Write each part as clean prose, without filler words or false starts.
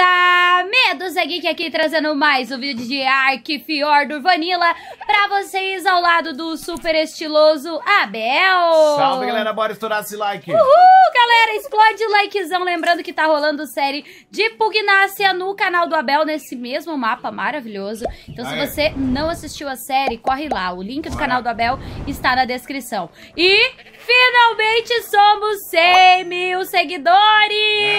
Beleza? Medusa Geek aqui trazendo mais um vídeo de Ark Fjord Vanilla pra vocês ao lado do super estiloso Abel. Salve, galera, bora estourar esse like. Uhul, galera, explode o likezão. Lembrando que tá rolando série de Pugnácia no canal do Abel, nesse mesmo mapa maravilhoso. Então se você não assistiu a série, corre lá. O link do canal do Abel está na descrição. E finalmente somos 100 mil seguidores!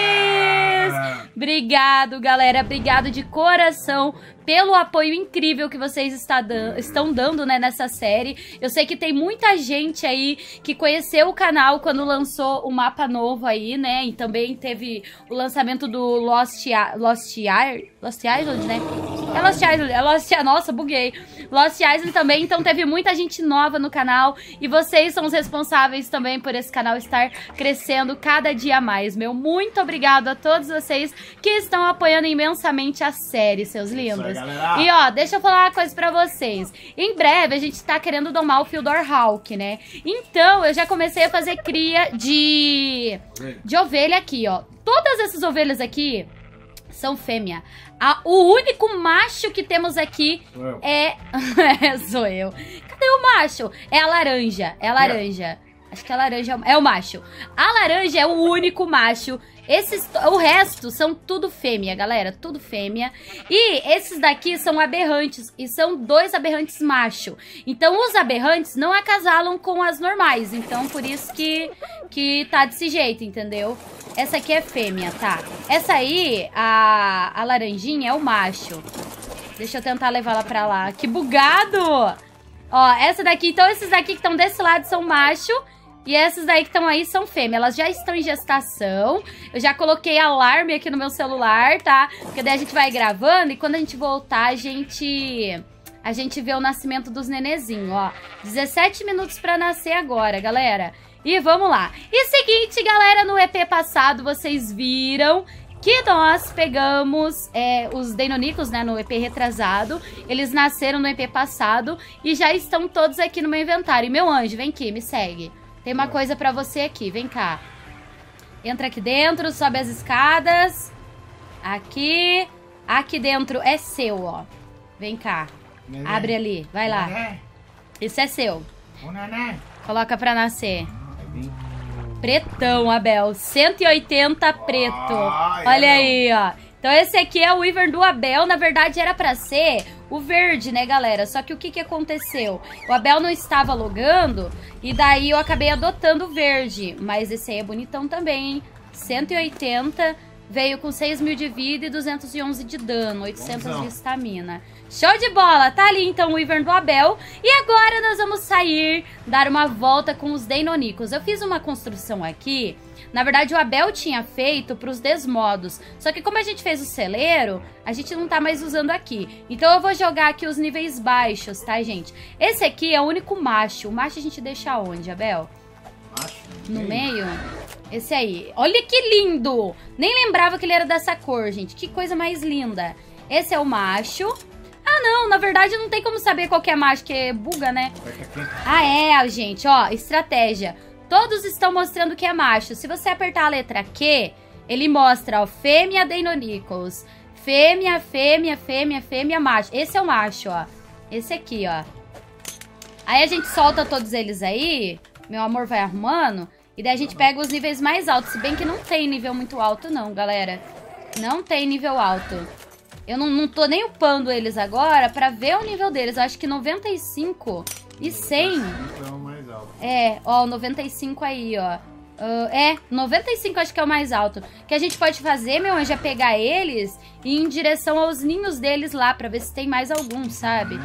Obrigado, galera. Obrigado de coração pelo apoio incrível que vocês estão dando, né, nessa série. Eu sei que tem muita gente aí que conheceu o canal quando lançou o mapa novo aí, né? E também teve o lançamento do Lost Island, né? É Lost Island, nossa, buguei. Lost Island também, então teve muita gente nova no canal e vocês são os responsáveis também por esse canal estar crescendo cada dia mais, meu. Muito obrigado a todos vocês que estão apoiando imensamente a série, seus lindos. E ó, deixa eu falar uma coisa pra vocês. Em breve a gente tá querendo domar o Fildor Hawk, né? Então eu já comecei a fazer cria de ovelha aqui, ó. Todas essas ovelhas aqui são fêmea. O único macho que temos aqui sou eu. Cadê o macho? É a laranja. É a laranja. Acho que a laranja é o macho. A laranja é o único macho. O resto são tudo fêmea, galera. Tudo fêmea. E esses daqui são aberrantes. E são 2 aberrantes macho. Então os aberrantes não acasalam com as normais. Então por isso que tá desse jeito, entendeu? Essa aqui é fêmea, tá? Essa aí, a laranjinha, é o macho. Deixa eu tentar levar ela pra lá. Que bugado! Ó, essa daqui... Então esses daqui que estão desse lado são macho. E essas daí que estão aí são fêmea. Elas já estão em gestação. Eu já coloquei alarme aqui no meu celular, tá? Porque daí a gente vai gravando e quando a gente voltar, a gente vê o nascimento dos nenezinhos, ó. 17 minutos pra nascer agora, galera. E vamos lá. E seguinte, galera, no EP passado vocês viram que nós pegamos os Deinonychus, né, no EP retrasado. Eles nasceram no EP passado e já estão todos aqui no meu inventário. E meu anjo, vem aqui, me segue. Tem uma coisa pra você aqui, vem cá. Entra aqui dentro, sobe as escadas. Aqui. Aqui dentro é seu, ó. Vem cá. Abre ali, vai lá. Esse é seu. Coloca pra nascer. Pretão, Abel. 180 preto. Olha aí, ó. Então esse aqui é o Wyvern do Abel. Na verdade era pra ser o verde, né, galera? Só que o que aconteceu? O Abel não estava logando e daí eu acabei adotando o verde. Mas esse aí é bonitão também, hein? 180, veio com 6 mil de vida e 211 de dano, 800 de estamina. Show de bola! Tá ali então o Wyvern do Abel. E agora nós vamos sair, dar uma volta com os Deinonychus. Eu fiz uma construção aqui. Na verdade, o Abel tinha feito para os desmodos. Só que como a gente fez o celeiro, a gente não tá mais usando aqui. Então eu vou jogar aqui os níveis baixos, tá, gente? Esse aqui é o único macho. O macho a gente deixa onde, Abel? Macho? No meio? Esse aí. Olha que lindo! Nem lembrava que ele era dessa cor, gente. Que coisa mais linda. Esse é o macho. Ah, não. Na verdade, não tem como saber qual que é macho, que buga, né? Ah, é, gente. Ó, estratégia. Todos estão mostrando que é macho. Se você apertar a letra Q, ele mostra, ó, fêmea Deinonychus. Fêmea, fêmea, fêmea, fêmea, macho. Esse é o macho, ó. Esse aqui, ó. Aí a gente solta todos eles aí. Meu amor vai arrumando. E daí a gente pega os níveis mais altos. Se bem que não tem nível muito alto, não, galera. Não tem nível alto. Eu não tô nem upando eles agora pra ver o nível deles. Eu acho que 95 e 100. É, ó, 95 aí, ó. 95 acho que é o mais alto. O que a gente pode fazer, meu anjo, é pegar eles e ir em direção aos ninhos deles lá, pra ver se tem mais algum, sabe?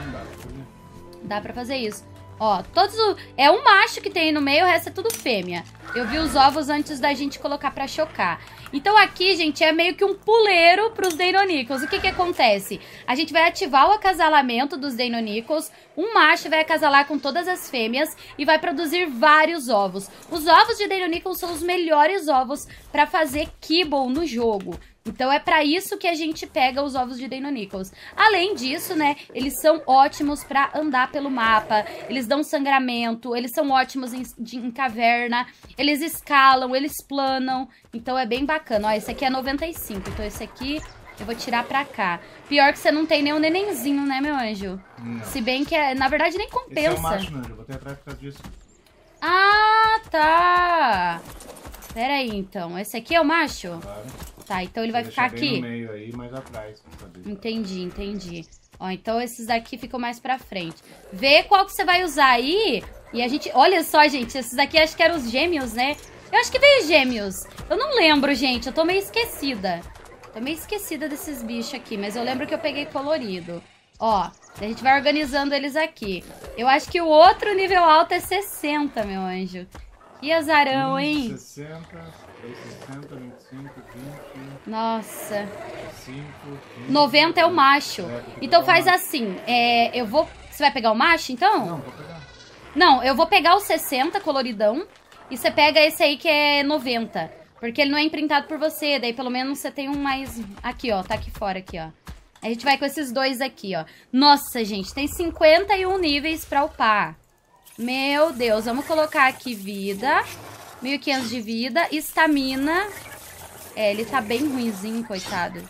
Dá pra fazer isso. Ó, todos é um macho que tem aí no meio, o resto é tudo fêmea. Eu vi os ovos antes da gente colocar pra chocar. Então aqui, gente, é meio que um puleiro pros Deinonychus. O que acontece? A gente vai ativar o acasalamento dos Deinonychus. Um macho vai acasalar com todas as fêmeas e vai produzir vários ovos. Os ovos de Deinonychus são os melhores ovos pra fazer kibble no jogo. Então é pra isso que a gente pega os ovos de Deinonychus. Além disso, né, eles são ótimos pra andar pelo mapa, eles dão sangramento, eles são ótimos em caverna, eles escalam, eles planam, então é bem bacana. Ó, esse aqui é 95, então esse aqui Eu vou tirar pra cá. Pior que você não tem nenhum nenenzinho, né, meu anjo? Não. Se bem que, na verdade, nem Esse é compensa. o macho, meu anjo. Eu botei atrás por causa disso. Ah, tá. Pera aí, então. Esse aqui é o macho? Claro. Tá, então ele vai Vou ficar deixar bem aqui. no meio aí, mais atrás. Pra saber. Entendi, entendi. Ó, então esses daqui ficam mais pra frente. Vê qual que você vai usar aí. E a gente... Olha só, gente. Esses daqui acho que eram os gêmeos, né? Eu acho que veio gêmeos. Eu não lembro, gente. Eu tô meio esquecida. Tô meio esquecida desses bichos aqui. Mas eu lembro que eu peguei colorido. Ó, a gente vai organizando eles aqui. Eu acho que o outro nível alto é 60, meu anjo. Que azarão, hein? 60, 60, 25, 20... Nossa. 5, 15, 90 é o macho. Então faz macho. assim. Eu vou... Você vai pegar o macho, então? Não, vou pegar. Não, eu vou pegar o 60 coloridão. E você pega esse aí que é 90. Porque ele não é imprintado por você. Daí pelo menos você tem um mais... Aqui, ó. Tá aqui fora, aqui, ó. A gente vai com esses dois aqui, ó. Nossa, gente. Tem 51 níveis pra upar. Meu Deus. Vamos colocar aqui vida. 1500 de vida. Estamina. Ele tá bem ruinzinho, coitado.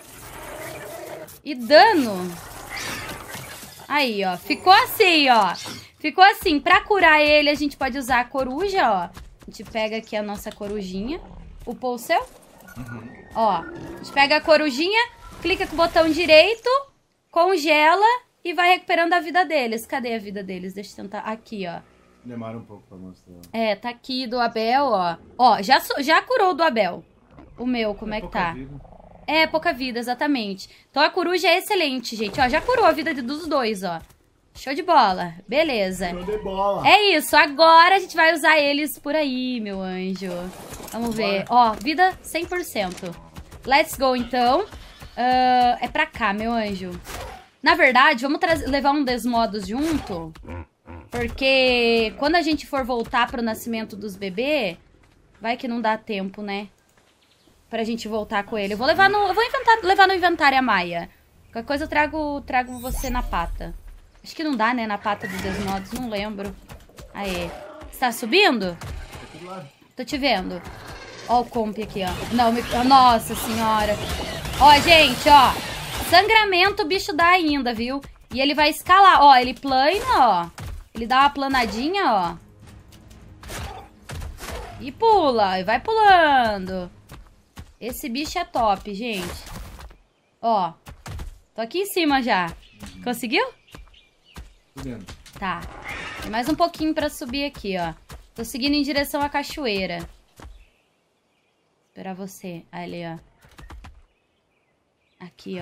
E dano. Aí, ó. Ficou assim, ó. Ficou assim. Pra curar ele, a gente pode usar a coruja, ó. A gente pega aqui a nossa corujinha. Upou o seu? Uhum. Ó. A gente pega a corujinha, clica com o botão direito, congela e vai recuperando a vida deles. Cadê a vida deles? Deixa eu tentar. Aqui, ó. Demora um pouco pra mostrar. Tá aqui do Abel, ó. Ó, já curou do Abel. O meu, como é que tá? Vida. É, pouca vida, exatamente. Então a coruja é excelente, gente. Ó, já curou a vida dos dois, ó. Show de bola. Beleza. Show de bola. É isso. Agora a gente vai usar eles por aí, meu anjo. Vamos ver. Ó, vida 100%. Let's go, então. É pra cá, meu anjo. Na verdade, vamos levar um desmodos junto. Porque quando a gente for voltar pro nascimento dos bebês, vai que não dá tempo, né? Pra gente voltar com ele. Eu vou levar levar no inventário a Maia. Qualquer coisa eu trago você na pata. Acho que não dá, né? Na pata dos desmodos. Não lembro. Aê. Você tá subindo? Tô te vendo. Ó o comp aqui, ó. Não, nossa senhora. Ó, gente, ó. Sangramento o bicho dá ainda, viu? E ele vai escalar. Ó, ele plana, ó. Ele dá uma planadinha, ó. E pula. E vai pulando. Esse bicho é top, gente. Ó. Tô aqui em cima já. Conseguiu? Subindo. Tá. Tem mais um pouquinho pra subir aqui, ó. Tô seguindo em direção à cachoeira. Esperar você. Ali, ó. Aqui,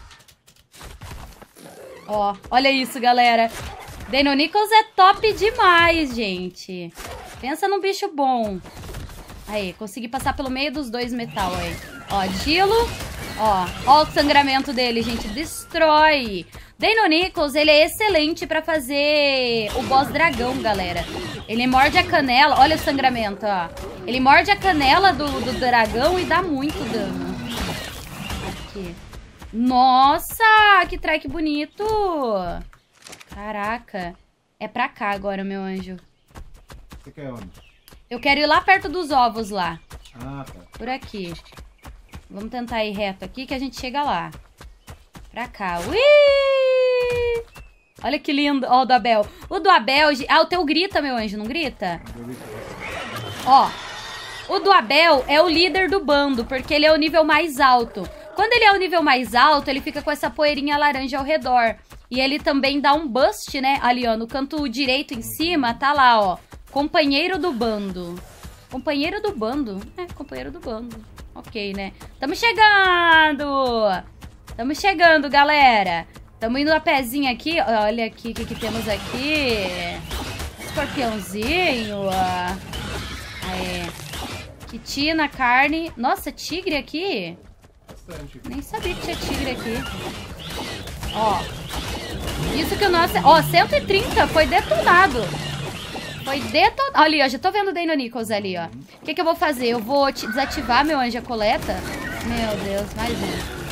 ó. Ó, olha isso, galera. Deinonychus é top demais, gente. Pensa num bicho bom. Aí, consegui passar pelo meio dos dois metal aí. Ó, Dilo. Ó o sangramento dele, gente. Destrói. Deinonychus, ele é excelente pra fazer o boss dragão, galera. Ele morde a canela. Olha o sangramento, ó. Ele morde a canela do dragão e dá muito dano. Aqui. Nossa, que trike bonito. Caraca. É pra cá agora, meu anjo. Você quer onde? Eu quero ir lá perto dos ovos lá. Ah, tá. Por aqui. Vamos tentar ir reto aqui que a gente chega lá. Pra cá. Ui! Olha que lindo. Ó, o do Abel. O do Abel... Ah, o teu grita, meu anjo, não grita? Ó. O do Abel é o líder do bando, porque ele é o nível mais alto. Quando ele é o nível mais alto, ele fica com essa poeirinha laranja ao redor. E ele também dá um bust, né? Ali, ó, no canto direito em cima, tá lá, ó. Companheiro do bando. Companheiro do bando? É, companheiro do bando. Ok, né? Tamo chegando! Tamo chegando, galera. Tamo indo a pezinha aqui. Olha aqui o que temos aqui. Escorpiãozinho. Aê. Quitina, carne. Nossa, tigre aqui? Bastante. Nem sabia que tinha tigre aqui. Ó. Isso que o nosso... Ó, 130 foi detonado. Foi detonado. Olha ali, ó. Já tô vendo o Deinonychus ali, ó. O que eu vou fazer? Eu vou desativar meu anjo coleta. Meu Deus, mais um.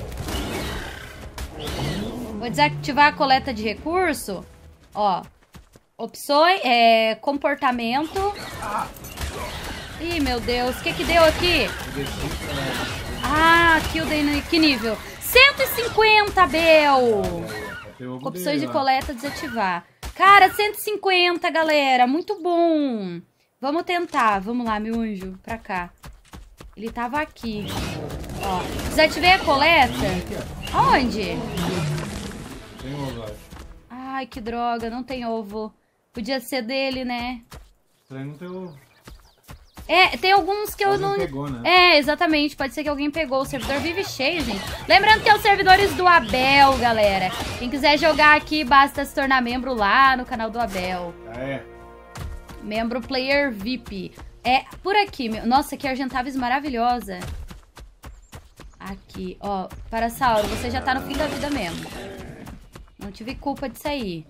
Vou desativar a coleta de recurso. Ó. Opções. Comportamento. Ih, meu Deus. O que deu aqui? Ah, aqui o Dano. Que nível? 150, Bel! Tem ovo Opções dele de lá. coleta desativar. Cara, 150, galera. Muito bom. Vamos tentar. Vamos lá, meu anjo. Pra cá. Ele tava aqui. Ó. Desativei a coleta. Aonde? Tem ovo, acho. Ai, que droga. Não tem ovo. Podia ser dele, né? Estranho não tem ovo. É, tem alguns que eu Alguém não... pegou, né? É, exatamente. Pode ser que alguém pegou. O servidor vive cheio, gente. Lembrando que é os servidores do Abel, galera. Quem quiser jogar aqui, basta se tornar membro lá no canal do Abel. Ah, é. Membro Player VIP. É por aqui, meu. Nossa, que Argentavis maravilhosa. Aqui, ó. Parasauro, você já tá no fim da vida mesmo. Não tive culpa disso aí.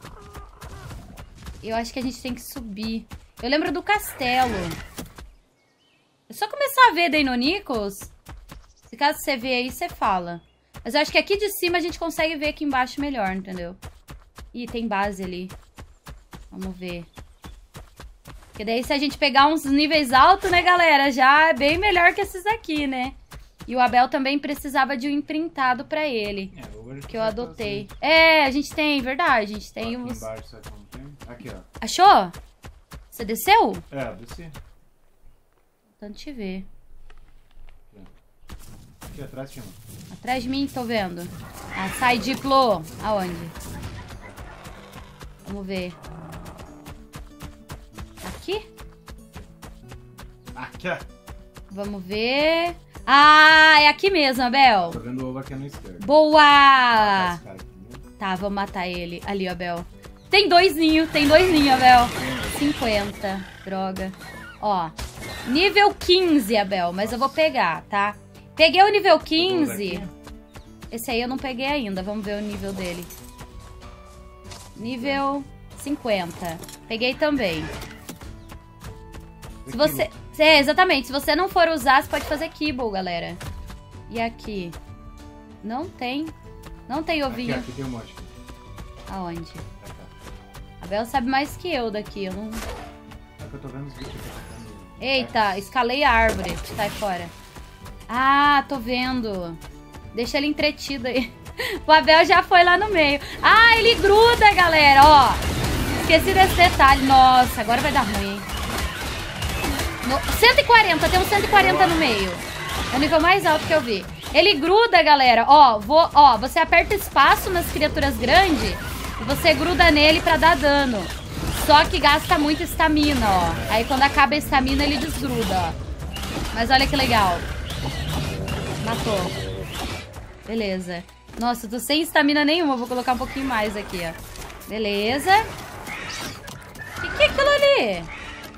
Eu acho que a gente tem que subir. Eu lembro do castelo. É só começar a ver Deinonychus. Se caso você ver aí, você fala. Mas eu acho que aqui de cima a gente consegue ver aqui embaixo melhor, entendeu? Ih, tem base ali. Vamos ver. Porque daí se a gente pegar uns níveis altos, né, galera? Já é bem melhor que esses aqui, né? E o Abel também precisava de um imprintado pra ele. É, ovo a gente Que eu consegue adotei. fazer. É, a gente tem, verdade. A gente tem Aqui uns... embaixo, sabe como tem? Aqui, ó. Achou? Você desceu? É, desci. Então te ver. Aqui atrás tinha um. Atrás de mim, tô vendo. Ah, sai, Diplo. Aonde? Vamos ver. Aqui? Aqui, ó. Vamos ver. Ah, é aqui mesmo, Abel. Tô vendo o ovo aqui na esquerda. Boa! Esse cara aqui, né? Tá, vamos matar ele. Ali, Abel. Tem dois ninhos, Abel. 50. Droga. Ó, nível 15, Abel. Mas eu vou pegar, tá? Peguei o nível 15. Esse aí eu não peguei ainda. Vamos ver o nível dele. Nível 50. Peguei também. Se você... É, exatamente. Se você não for usar, você pode fazer kibble, galera. E aqui? Não tem. Não tem ovinho. Aqui tem um monte. Aonde? Pra cá. A Bel sabe mais que eu daqui. Eu não... É que eu tô vendo os bichos aqui. Eita, escalei a árvore. Sai fora. Ah, tô vendo. Deixa ele entretido aí. O Abel já foi lá no meio. Ah, ele gruda, galera, ó. Esqueci desse detalhe. Nossa, agora vai dar ruim, hein? 140, tem um 140 no meio. É o nível mais alto que eu vi. Ele gruda, galera. Ó, você aperta espaço nas criaturas grandes e você gruda nele pra dar dano. Só que gasta muito estamina, ó. Aí quando acaba a estamina, ele desgruda, ó. Mas olha que legal. Matou. Beleza. Nossa, eu tô sem estamina nenhuma. Vou colocar um pouquinho mais aqui, ó. Beleza. O que é aquilo ali?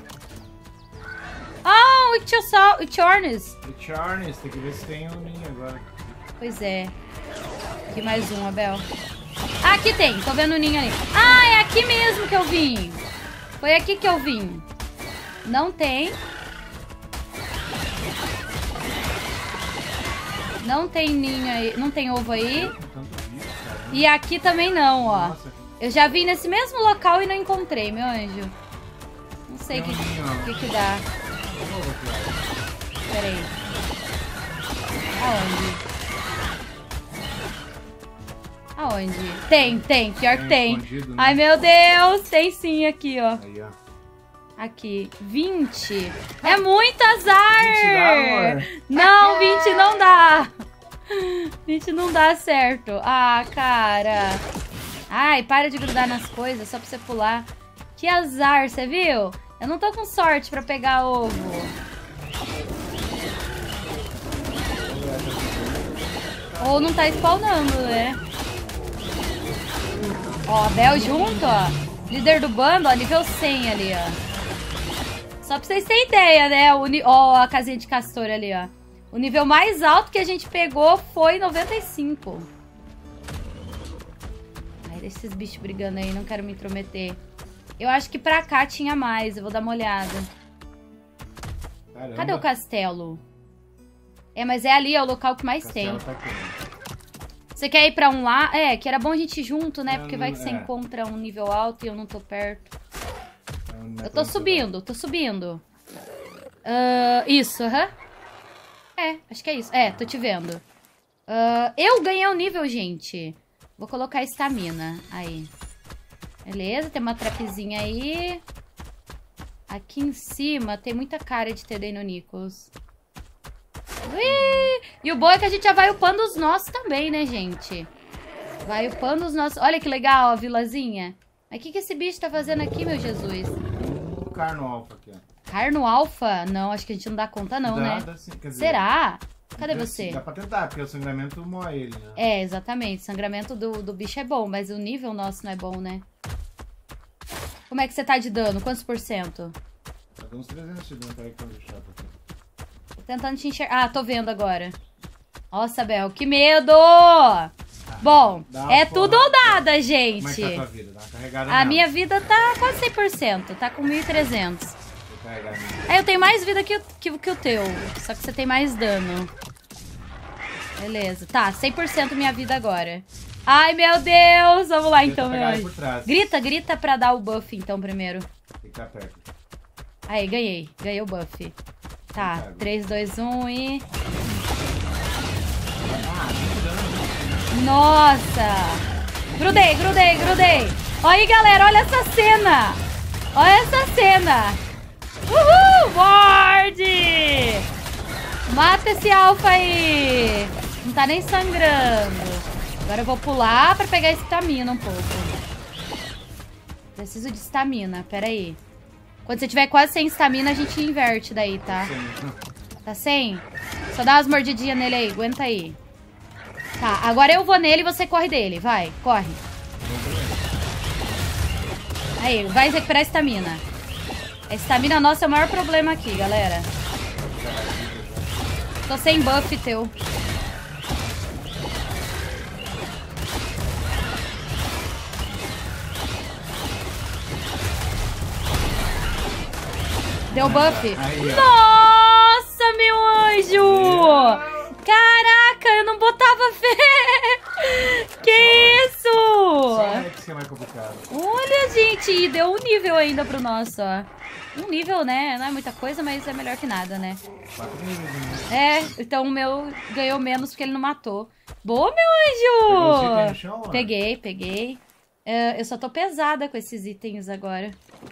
Ah, o Chornes. O Charnes, tem que ver se tem um ninho agora. Pois é. Aqui mais um, Abel. Ah, aqui tem. Tô vendo o ninho ali. Ah, é aqui mesmo que eu vim. Foi aqui que eu vim. Não tem. Não tem ninho aí. Não tem ovo aí. Tanto bicho, cara. E aqui também não, ó. Nossa, Eu já vim nesse mesmo local e não encontrei, meu anjo. Não sei o tem um ninho, ó. que dá. Tem um ovo aqui, ó. Pera aí. Aonde? Tem. Pior que tem. Escondido, né? Ai, meu Deus. Tem sim aqui, ó. Aí, ó. Aqui. 20. É muito azar. 20 dá, amor? Não, 20 não dá. 20 não dá certo. Ah, cara. Ai, para de grudar nas coisas só pra você pular. Que azar, você viu? Eu não tô com sorte pra pegar ovo. Ou não tá spawnando, né? Ó, a Bel junto, ó. Líder do bando, ó, nível 100 ali, ó. Só pra vocês terem ideia, né? Ó, a casinha de castor ali, ó. O nível mais alto que a gente pegou foi 95. Ai, deixa esses bichos brigando aí, não quero me intrometer. Eu acho que pra cá tinha mais, eu vou dar uma olhada. Caramba. Cadê o castelo? É, mas é ali, é o local que mais tem. Castelo tá aqui. Você quer ir pra um lá? É, que era bom a gente ir junto, né? Não, Porque vai que você é. encontra um nível alto e eu não tô perto. Não é Eu tô tão subindo, tô subindo. Isso, aham. É, acho que é isso. É, tô te vendo. Eu ganhei um nível, gente. Vou colocar estamina. Aí. Beleza, tem uma trapzinha aí. Aqui em cima tem muita cara de ter Deinonychus. Ui! E o bom é que a gente já vai upando os nossos também, né, gente? Vai upando os nossos... Olha que legal a vilazinha. Mas o que esse bicho tá fazendo aqui, meu Jesus? O carno alfa aqui, ó. Carno alfa? Não, acho que a gente não dá conta não, né? Dá sim, quer dizer, Será? Cadê dá você? sim, dá pra tentar, porque o sangramento moe ele, né? É, exatamente. O sangramento do bicho é bom, mas o nível nosso não é bom, né? Como é que você tá de dano? Quantos por cento? Tá dando uns 300 de dano, peraí que eu vou deixar pra aqui. Tô tentando te enxergar. Ah, tô vendo agora. Nossa, Bel, que medo! Bom, é tudo ou nada, gente. Como é que tá a tua vida? Dá uma carregada A nela. minha vida tá quase 100%. Tá com 1.300. Vou carregar nela. É, eu tenho mais vida que o teu. Só que você tem mais dano. Beleza. Tá, 100% minha vida agora. Ai, meu Deus. Vamos lá, então, meu pegar ele anjo. por trás. Grita pra dar o buff, então, primeiro. Tem que estar perto. Aí, ganhei. Ganhei o buff. Tá, 3, 2, 1 e... Nossa! Grudei. Olha aí, galera, olha essa cena! Olha essa cena! Uhul! Morde! Mata esse alfa aí! Não tá nem sangrando. Agora eu vou pular pra pegar estamina um pouco. Preciso de estamina, pera aí. Quando você tiver quase sem estamina, a gente inverte daí, tá? Tá sem? Só dá umas mordidinhas nele aí, aguenta aí. Tá, agora eu vou nele e você corre dele. Vai, corre. Aí, vai recuperar a estamina. A estamina nossa é o maior problema aqui, galera. Tô sem buff teu. Deu buff. Aí, ó. Nossa, meu anjo! Caraca, eu não botava fé! Que isso? Só Rex que é mais complicado. Olha, gente, e deu um nível ainda pro nosso, ó. Um nível, né? Não é muita coisa, mas é melhor que nada, né? 4 níveis, né? É, então o meu ganhou menos porque ele não matou. Boa, Pegou meu os itens no anjo! chão, ó? Peguei. Eu só tô pesada com esses itens agora.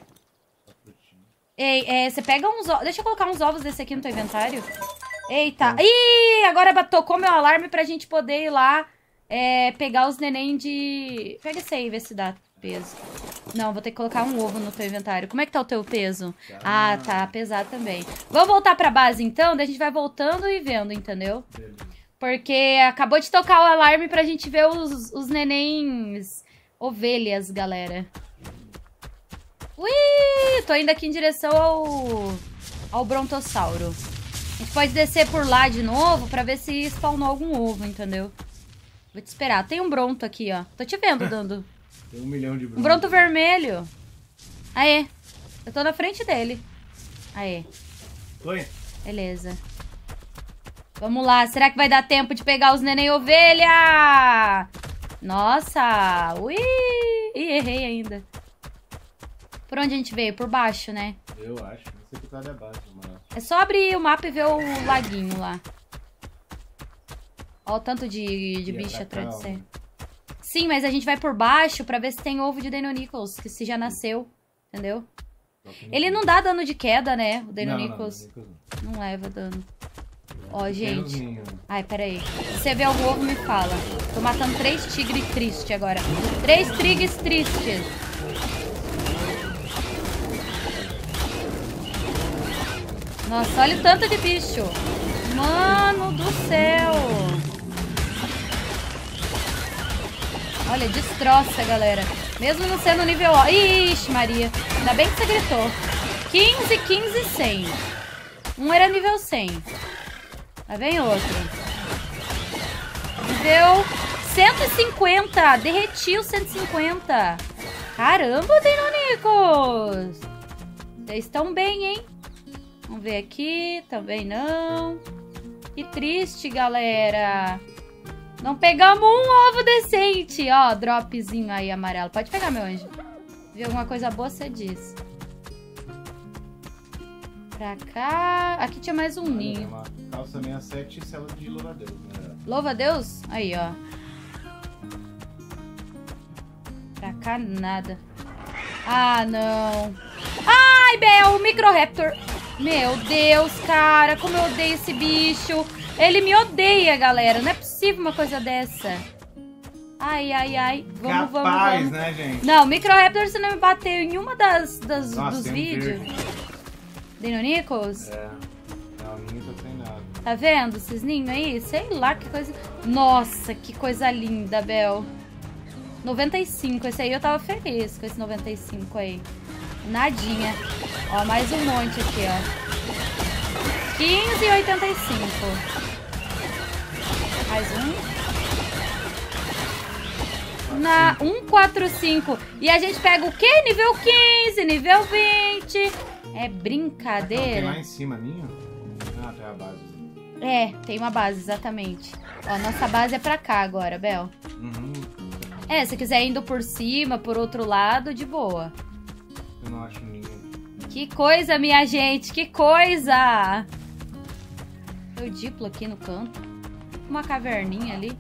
Ei, você pega uns ovos. Deixa eu colocar uns ovos desse aqui no teu inventário. Eita. Ih, agora tocou meu alarme pra gente poder ir lá pegar os neném de... Pega esse aí, vê se dá peso. Não, vou ter que colocar um ovo no teu inventário. Como é que tá o teu peso? Ah, tá pesado também. Vamos voltar pra base então, daí a gente vai voltando e vendo, entendeu? Beleza. Porque acabou de tocar o alarme pra gente ver os nenéns ovelhas, galera. Ui, tô indo aqui em direção ao brontossauro. A gente pode descer por lá de novo pra ver se spawnou algum ovo, entendeu? Vou te esperar. Tem um bronto aqui, ó. Tô te vendo dando. Tem 1 milhão de Um bronto vermelho. Aê. Eu tô na frente dele. Aê. Foi? Beleza. Vamos lá. Será que vai dar tempo de pegar os neném ovelha? Nossa. Ui. Ih, errei ainda. Por onde a gente veio? Por baixo, né? Eu acho. Não sei que tá ali abaixo, mas... É só abrir o mapa e ver o laguinho lá. Ó o tanto de bicho atrás de você. Sim, mas a gente vai por baixo pra ver se tem ovo de Deinonychus, que se já nasceu, entendeu? Ele não dá dano de queda, né? O Deinonychus não leva dano. Ó, gente. Ai, peraí. Se você vê algum ovo, me fala. Tô matando 3 tigres tristes agora. 3 tigres tristes. Nossa, olha o tanto de bicho. Mano do céu. Olha, destroça, galera. Mesmo não sendo nível... Ixi, Maria. Ainda bem que você gritou. 15, 15 e 100. Um era nível 100. Lá vem outro. Nível 150. Derreti o 150. Caramba, Deinonychus. Vocês estão bem, hein? Vamos ver aqui. Também não. Que triste, galera. Não pegamos um ovo decente. Ó, dropzinho aí amarelo. Pode pegar, meu anjo. Se ver alguma coisa boa, você diz. Pra cá. Aqui tinha mais um ninho. Calça 67 e célula de louva-a-Deus, né? Louva a Deus? Aí, ó. Pra cá, nada. Ah, não. Ai, Bel, o Microraptor. Meu Deus, cara, como eu odeio esse bicho. Ele me odeia, galera. Não é possível uma coisa dessa. Ai, ai, ai. Vamos, Capaz, vamos. né, gente? Não, Microraptor você não me bateu em uma Nossa, dos tem um vídeos. Deinonychus? É. Não, a minha tá sem nada. Tá vendo? Cisninho aí? Sei lá, que coisa... Nossa, que coisa linda, Bel. 95. Esse aí eu tava feliz com esse 95 aí. Nadinha. Ó, mais um monte aqui, ó. 15,85. Mais um. Na 145. E a gente pega o quê? Nível 15, nível 20. É brincadeira. Tem lá em cima a minha? Ah, tem a base. É, tem uma base, exatamente. Ó, nossa base é pra cá agora, Bel. Uhum. É, se quiser indo por cima, por outro lado, de boa. Eu não acho ninguém. Que coisa, minha gente, que coisa! Tem o Diplo aqui no canto. Uma caverninha ali.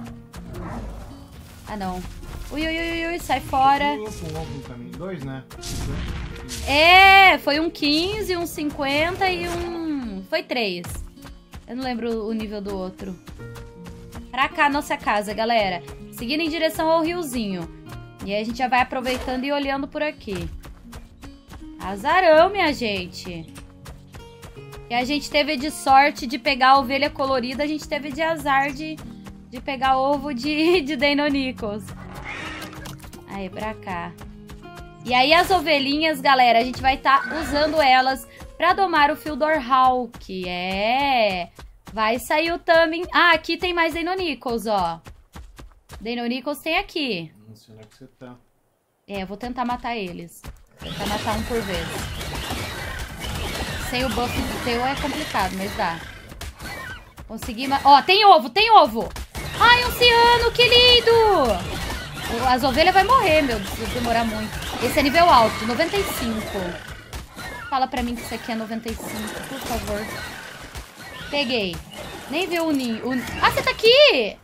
Ah, não. Ui, ui, ui, ui, sai fora. Um ovo no caminho. 2, né? É, foi um 15, um 50 e um... Foi 3. Eu não lembro o nível do outro. Pra cá, nossa casa, galera. Seguindo em direção ao riozinho. E aí a gente já vai aproveitando e olhando por aqui. Azarão, minha gente. E a gente teve de sorte de pegar a ovelha colorida. A gente teve de azar de pegar ovo de Deinonychus. Aí, pra cá. E aí as ovelhinhas, galera, a gente vai estar usando elas pra domar o Fyldor Hawk. É. Vai sair o Tamin. Ah, aqui tem mais Deinonychus, ó. Deinonychus tem aqui. Não sei onde é que você tá. É, eu vou tentar matar eles. Vou tentar matar um por vez. Sem o buff do teu é complicado, mas dá. Consegui... Ó, tem ovo, tem ovo! Ai, um ciano, que lindo! As ovelhas vão morrer, meu Deus, se demorar muito. Esse é nível alto, 95. Fala pra mim que isso aqui é 95, por favor. Peguei. Nem viu o ninho. Ah, você tá aqui!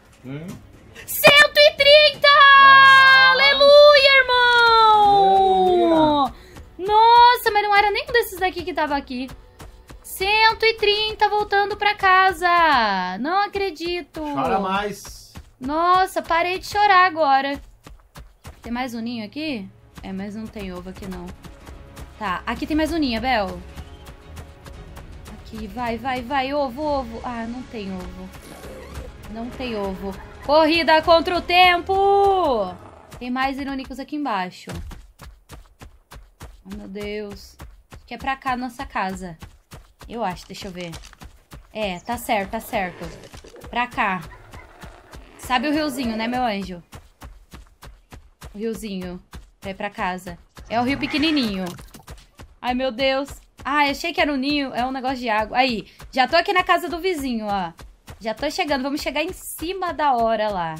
130! Aleluia, irmão! Nossa, mas não era nenhum desses daqui que tava aqui. 130 voltando pra casa. Não acredito. Chora mais. Nossa, parei de chorar agora. Tem mais um ninho aqui? É, mas não tem ovo aqui, não. Tá, aqui tem mais um ninho, Bel. Aqui, vai, vai, vai. Ovo, ovo. Ah, não tem ovo. Não tem ovo. Corrida contra o tempo! Tem mais Deinonychus aqui embaixo. Oh, meu Deus. Que é pra cá, nossa casa. Eu acho, deixa eu ver. É, tá certo, tá certo. Pra cá. Sabe o riozinho, né, meu anjo? O riozinho. Pra ir pra casa. É o rio pequenininho. Ai, meu Deus. Ah, achei que era um ninho. É um negócio de água. Aí, já tô aqui na casa do vizinho, ó. Já tô chegando. Vamos chegar em cima da hora lá.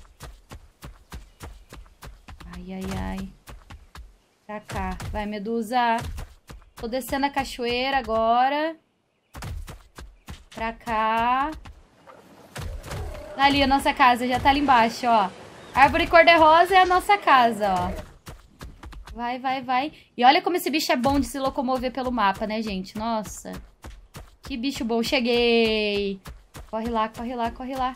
Ai, ai, ai. Pra cá. Vai, Medusa. Tô descendo a cachoeira agora. Pra cá. Ali, a nossa casa. Já tá ali embaixo, ó. Árvore cor-de-rosa é a nossa casa, ó. Vai, vai, vai. E olha como esse bicho é bom de se locomover pelo mapa, né, gente? Nossa. Que bicho bom. Cheguei. Corre lá, corre lá, corre lá.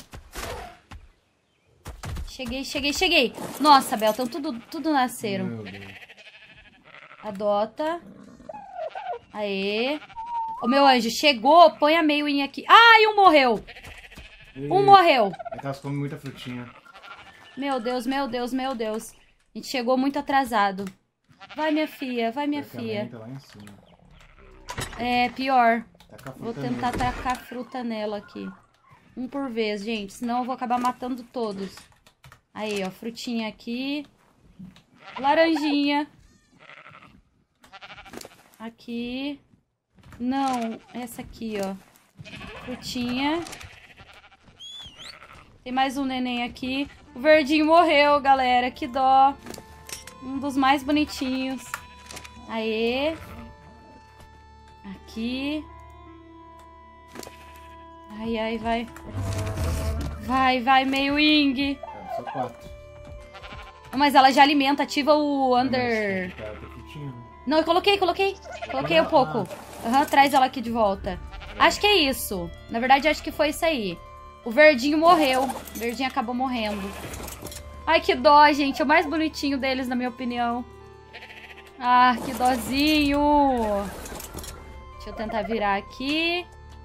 Cheguei, cheguei, cheguei. Nossa, Bel, então tudo nasceram. Meu Deus. Adota. Aê. Ô, meu anjo, chegou. Põe a meio-inha aqui. Ai, um morreu. Um morreu. É que elas comem muita frutinha. Meu Deus, meu Deus, meu Deus. A gente chegou muito atrasado. Vai, minha filha, vai, minha filha. Tá lá em cima. É, pior. Taca a Vou fruta tentar nele. tacar fruta nela aqui. Um por vez, gente. Senão eu vou acabar matando todos. Aí, ó. Frutinha aqui. Laranjinha. Aqui. Não. Essa aqui, ó. Frutinha. Tem mais um neném aqui. O verdinho morreu, galera. Que dó. Um dos mais bonitinhos. Aê. Aqui. Ai, ai, vai. Vai, meio wing. Cara, só 4. Mas ela já alimenta, ativa o under... Não, eu coloquei um pouco. Aham, traz ela aqui de volta. Acho que é isso. Na verdade, acho que foi isso aí. O verdinho morreu. O verdinho acabou morrendo. Ai, que dó, gente. É o mais bonitinho deles, na minha opinião. Ah, que dózinho. Deixa eu tentar virar aqui.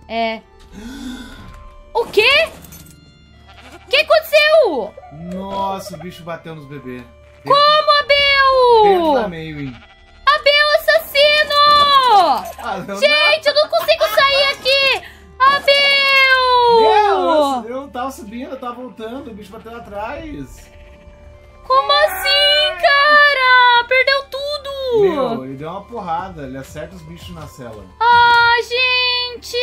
O quê? O que aconteceu? Nossa, o bicho bateu nos bebês. Como, Abel? Dentro da meio, hein? Abel, assassino! Ah, não, Gente, eu não consigo sair aqui! Abel! Eu não tava subindo, eu tava voltando, o bicho bateu atrás. Como assim, cara? Perdeu tudo! Meu, ele deu uma porrada, ele acerta os bichos na cela. Ah, gente!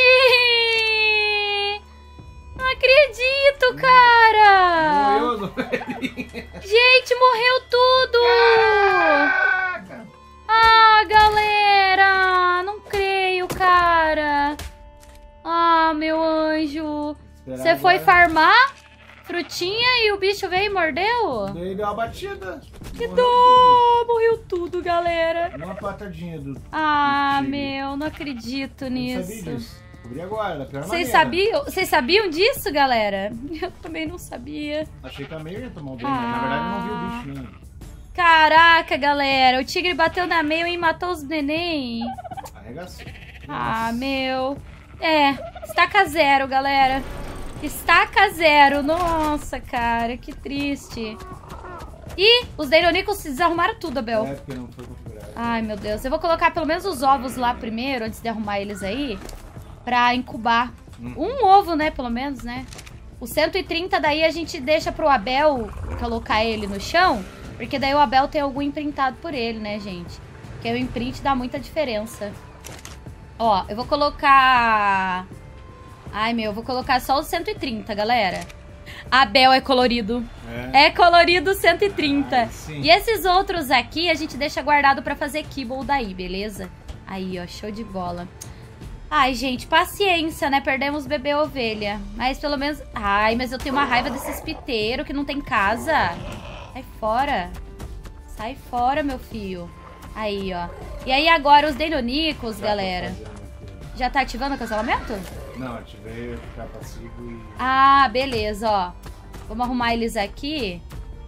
Não acredito, cara! Morreu, Gente, morreu tudo! Caraca! Ah, galera! Não creio, cara! Ah, meu anjo! Você foi farmar frutinha e o bicho veio e mordeu? Daí deu uma batida. Que dó! Morreu tudo, galera! Uma patadinha do... Ah, do tigre. meu, não acredito Eu não sabia nisso. disso. Descobri agora, da pior Vocês maneira. sabiam disso, galera? Eu também não sabia. Achei que a meio ia tomar o dano, mas na verdade eu não vi o bicho ainda. Caraca, galera, o tigre bateu na meio e matou os neném. Arregaçou. Ah, meu. Estaca 0, galera. Estaca 0. Nossa, cara, que triste. E os Deinonychus se desarrumaram tudo, Abel. É, porque não foi configurado. Ai, meu Deus. Eu vou colocar pelo menos os ovos lá primeiro, antes de arrumar eles aí, pra incubar. Um ovo, né, pelo menos, né? O 130 daí a gente deixa pro Abel colocar ele no chão, porque daí o Abel tem algum imprintado por ele, né, gente? Porque o imprint dá muita diferença. Ó, eu vou colocar... Ai, meu, eu vou colocar só o 130, galera. Abel é colorido. É colorido 130. Sim. E esses outros aqui a gente deixa guardado pra fazer kibble daí, beleza? Aí, ó, show de bola. Ai, gente, paciência, né? Perdemos bebê ovelha. Mas pelo menos... Ai, mas eu tenho uma raiva desses piteiros que não tem casa. Sai fora. Sai fora, meu filho. Aí, ó. E aí agora os Deinonychus, galera. Já tá ativando o cancelamento? Não, ativei ficar passivo e... Ah, beleza, ó. Vamos arrumar eles aqui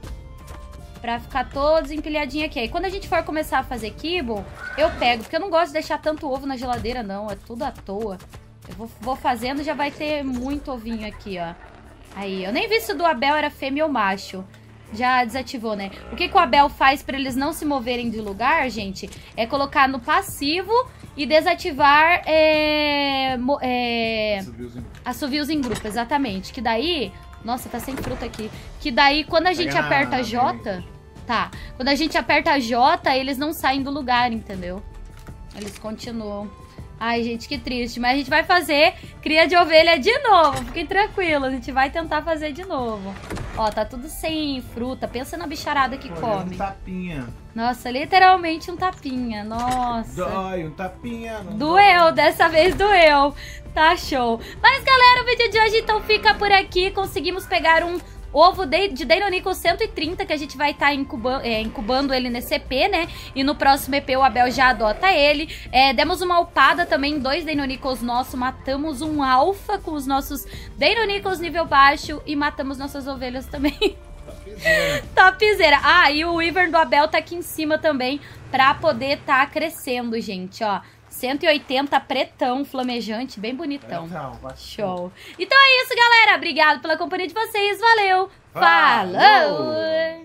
pra ficar todos empilhadinhos aqui. Aí quando a gente for começar a fazer kibble, eu pego. Porque eu não gosto de deixar tanto ovo na geladeira, não. É tudo à toa. Eu vou fazendo e já vai ter muito ovinho aqui, ó. Aí, eu nem vi se o do Abel era fêmea ou macho. Já desativou, né? O que o Abel faz pra eles não se moverem de lugar, gente, é colocar no passivo e desativar assovios em grupo, exatamente. Que daí... Nossa, tá sem fruta aqui. Que daí, quando a gente aperta J... Tá. Quando a gente aperta J, eles não saem do lugar, entendeu? Eles continuam. Ai, gente, que triste. Mas a gente vai fazer cria de ovelha de novo. Fiquem tranquilos, a gente vai tentar fazer de novo. Ó, tá tudo sem fruta. Pensa na bicharada que come. Um tapinha. Nossa, literalmente um tapinha. Nossa. Dói, um tapinha. Não doeu, dói. dessa vez doeu. Tá show. Mas, galera, o vídeo de hoje então fica por aqui. Conseguimos pegar um ovo de Deinonychus 130, que a gente vai estar incubando ele nesse EP, né? E no próximo EP o Abel já adota ele. Demos uma upada também, 2 Deinonychus nossos. Matamos um alfa com os nossos Deinonychus nível baixo. E matamos nossas ovelhas também. Topzera. Ah, e o Wyvern do Abel tá aqui em cima também, pra poder tá crescendo, gente, ó. 180 pretão, flamejante, bem bonitão. Show. Então é isso, galera. Obrigado pela companhia de vocês. Valeu. Falou.